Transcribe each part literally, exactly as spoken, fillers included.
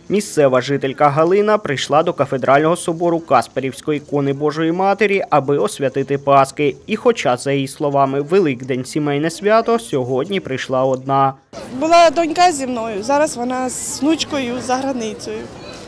Місцева жителька Галина прийшла до кафедрального собору Касперівської ікони Божої Матері, аби освятити Паски. І хоча, за її словами, Великдень – сімейне свято, сьогодні прийшла одна. Була донька зі мною, зараз вона з внучкою за границею.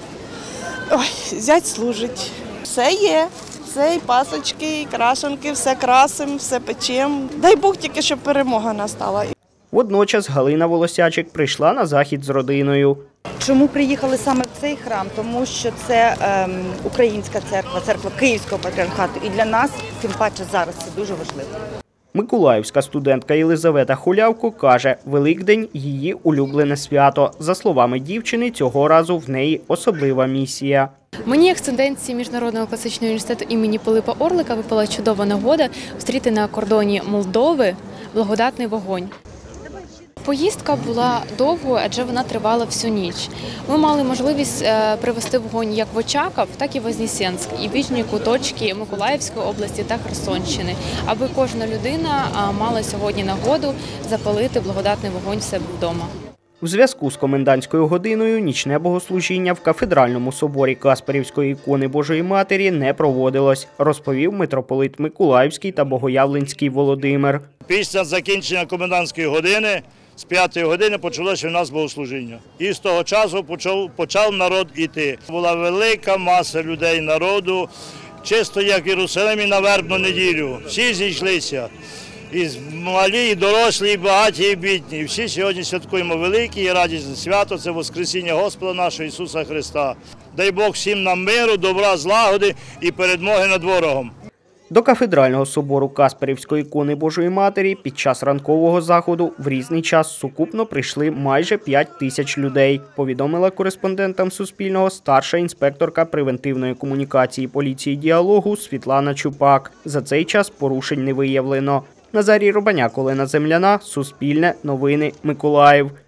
Ой, зять служить. Все є, все і пасочки, і крашенки, все красимо, все печемо. Дай Бог тільки, щоб перемога настала. Водночас Галина Волосячик прийшла на захід з родиною. Чому приїхали саме в цей храм? Тому що це ем, українська церква, церква Київського патріархату. І для нас, тим паче зараз, це дуже важливо. Миколаївська студентка Єлизавета Хулявко каже, Великдень – її улюблене свято. За словами дівчини, цього разу в неї особлива місія. Мені, як студентці Міжнародного класичного університету імені Пилипа Орлика, випала чудова нагода зустріти на кордоні Молдови благодатний вогонь. Поїздка була довгою, адже вона тривала всю ніч. Ми мали можливість привезти вогонь як в Очаков, так і в Вознесенськ, і в різні куточки Миколаївської області та Херсонщини, аби кожна людина мала сьогодні нагоду запалити благодатний вогонь в себе вдома. У зв'язку з комендантською годиною нічне богослужіння в кафедральному соборі Касперівської ікони Божої Матері не проводилось, розповів митрополит Миколаївський та Богоявленський Володимир. Після закінчення комендантської години з п'ятої години почалося у нас богослужіння. І з того часу почав, почав народ іти. Була велика маса людей, народу, чисто як в Єрусалимі на вербну неділю. Всі зійшлися. І малі, і дорослі, і багаті, і бідні. І всі сьогодні святкуємо велике і радісне свято – це Воскресіння Господа нашого Ісуса Христа. Дай Бог всім нам миру, добра, злагоди і перемоги над ворогом. До кафедрального собору Касперівської ікони Божої Матері під час ранкового заходу в різний час сукупно прийшли майже п'ять тисяч людей, повідомила кореспондентам Суспільного старша інспекторка превентивної комунікації поліції діалогу Світлана Чупак. За цей час порушень не виявлено. Назарій Рубаняк, Олена Земляна, Суспільне, Новини, Миколаїв.